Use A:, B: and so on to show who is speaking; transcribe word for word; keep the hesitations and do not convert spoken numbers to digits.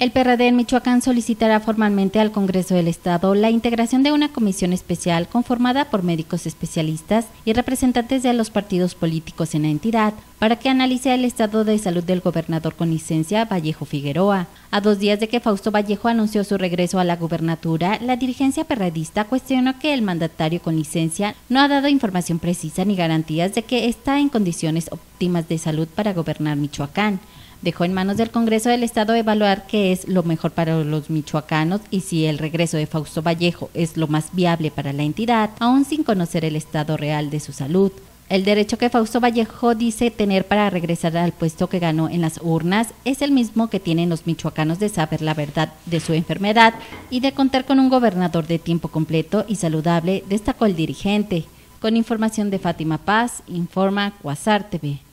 A: El P R D en Michoacán solicitará formalmente al Congreso del Estado la integración de una comisión especial conformada por médicos especialistas y representantes de los partidos políticos en la entidad para que analice el estado de salud del gobernador con licencia Vallejo Figueroa. A dos días de que Fausto Vallejo anunció su regreso a la gubernatura, la dirigencia perredista cuestionó que el mandatario con licencia no ha dado información precisa ni garantías de que está en condiciones óptimas de salud para gobernar Michoacán. Dejó en manos del Congreso del Estado evaluar qué es lo mejor para los michoacanos y si el regreso de Fausto Vallejo es lo más viable para la entidad, aún sin conocer el estado real de su salud. El derecho que Fausto Vallejo dice tener para regresar al puesto que ganó en las urnas es el mismo que tienen los michoacanos de saber la verdad de su enfermedad y de contar con un gobernador de tiempo completo y saludable, destacó el dirigente. Con información de Fátima Paz, informa Cuasar T V.